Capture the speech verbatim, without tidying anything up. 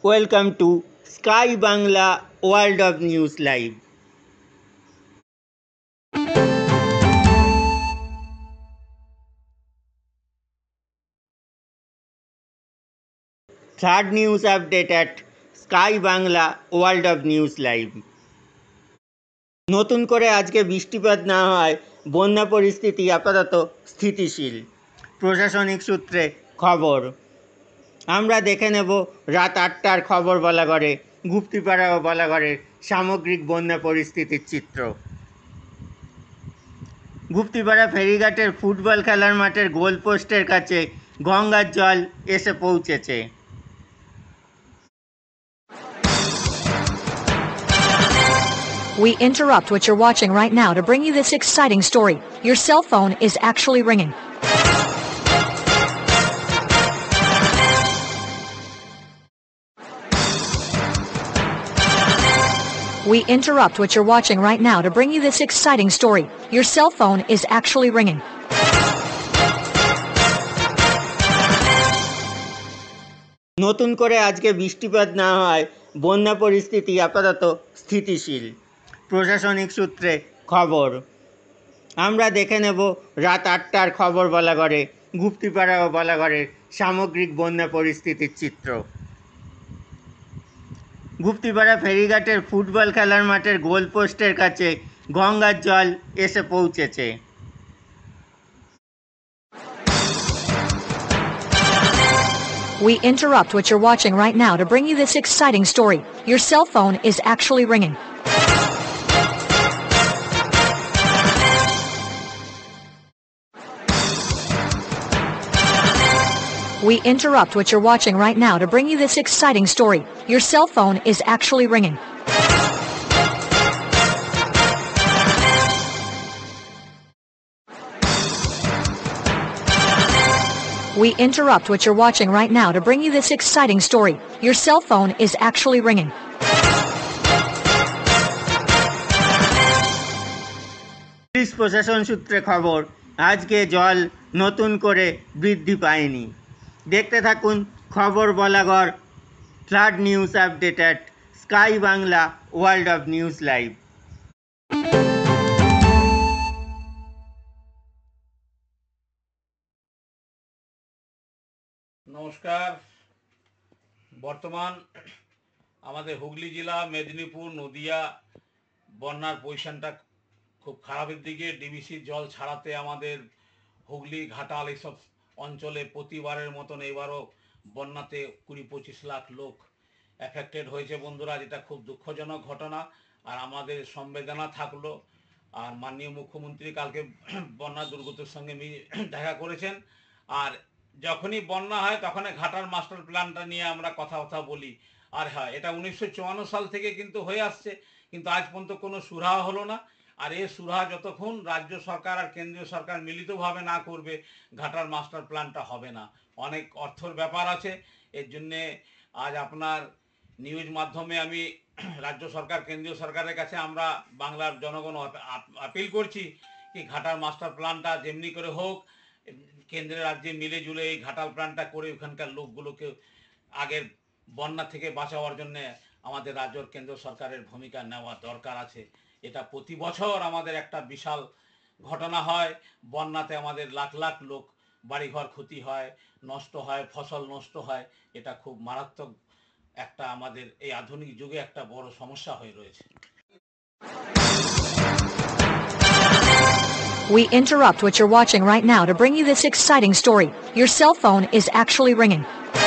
Welcome to Sky Bangla World of News Live. Third news update at Sky Bangla World of News Live. নতুন করে আজকে বৃষ্টিপাত না হয় বন্যা পরিস্থিতি আপাতত স্থিতিশীল, প্রশাসনিক সূত্রে খবর। আমরা দেখে নেব রাত আটটার খবর বলাগড়ে, গুপ্তিপাড়া ও বলাগড়ের সামগ্রিক বন্যা পরিস্থিতির চিত্র। গুপ্তিপাড়া ফেরিঘাটের ফুটবল খেলার মাঠের গোলপোস্টের কাছে গঙ্গার জল এসে পৌঁছেছে। We interrupt what you're watching right now to bring you this exciting story. Your cell phone is actually ringing. We interrupt what you're watching right now to bring you this exciting story. Your cell phone is actually ringing. নতুন করে আজকে বৃষ্টিপাত না হয় বন্যা পরিস্থিতি আপাতত স্থিতিশীল, প্রশাসনিক সূত্রে খবর। আমরা দেখে নেব রাত আটটার খবর বলাগড়ে, গুপ্তিপাড়া ও বলাগড়ের সামগ্রিক বন্যা পরিস্থিতির চিত্র। গুপ্তিপাড়া ফেরিঘাটের ফুটবল খেলার মাঠের গোলপোস্টের কাছে গঙ্গার জল এসে পৌঁছেছে। We interrupt what you're watching right now to bring you this exciting story. Your cell phone is actually ringing. We interrupt what you're watching right now to bring you this exciting story. Your cell phone is actually ringing. We interrupt what you're watching right now to bring you this exciting story. Your cell phone is actually ringing. Police প্রশাসন সূত্রে খবর, আজকে জল নতুন করে বৃদ্ধি পায়নি। দেখতে থাকুন খবর Balagarh third news update at sky Bangla world of news live. নমস্কার। বর্তমান আমাদের হুগলি জেলা, মেদিনীপুর, নদিয়া বন্যার পজিশনটা খুব খারাপের দিকে। ডিবিসির জল ছাড়াতে আমাদের হুগলি, ঘাটাল এইসব অঞ্চলে প্রতিবারের মতন এবারও বন্যাতে কুড়ি পঁচিশ লাখ লোক এফেক্টেড হয়েছে বন্ধুরা, যেটা খুব দুঃখজনক ঘটনা। আর আমাদের সংবেদনা থাকলো। আর মাননীয় মুখ্যমন্ত্রী কালকে বন্যা দুর্গতের সঙ্গে দেখা করেছেন। আর যখনই বন্যা হয় তখন ঘাটার মাস্টার প্ল্যানটা নিয়ে আমরা কথা কথা বলি। আর হ্যাঁ, এটা উনিশশো চুয়ান্ন সাল থেকে কিন্তু হয়ে আসছে, কিন্তু আজ পর্যন্ত কোনো সুরাহা হলো না। আর এই সুরাহা যতক্ষণ রাজ্য সরকার আর কেন্দ্রীয় সরকার মিলিতভাবে না করবে, ঘাটার মাস্টার প্ল্যানটা হবে না। অনেক অর্থর ব্যাপার আছে। এর জন্যে আজ আপনার নিউজ মাধ্যমে আমি রাজ্য সরকার, কেন্দ্রীয় সরকারের কাছে আমরা বাংলার জনগণ আপিল করছি কি ঘাটার মাস্টার প্ল্যানটা যেমনি করে হোক, কেন্দ্রের রাজ্যে মিলে জুলে এই ঘাটাল প্ল্যানটা করে ওখানকার লোকগুলোকে আগের বন্যা থেকে বাঁচাবার জন্য আমাদের রাজ্য কেন্দ্র সরকারের ভূমিকা নেওয়া দরকার আছে। এটা প্রতি বছর আমাদের একটা বিশাল ঘটনা হয়। বন্যাতে আমাদের লাখ লাখ লোক বাড়িঘর ক্ষতি হয়, নষ্ট হয়, ফসল নষ্ট হয়। এটা খুব মারাত্মক একটা আমাদের এই আধুনিক যুগে একটা বড় সমস্যা হয়ে রয়েছে। We interrupt what you're watching right now to bring you this exciting story. Your cell phone is actually ringing.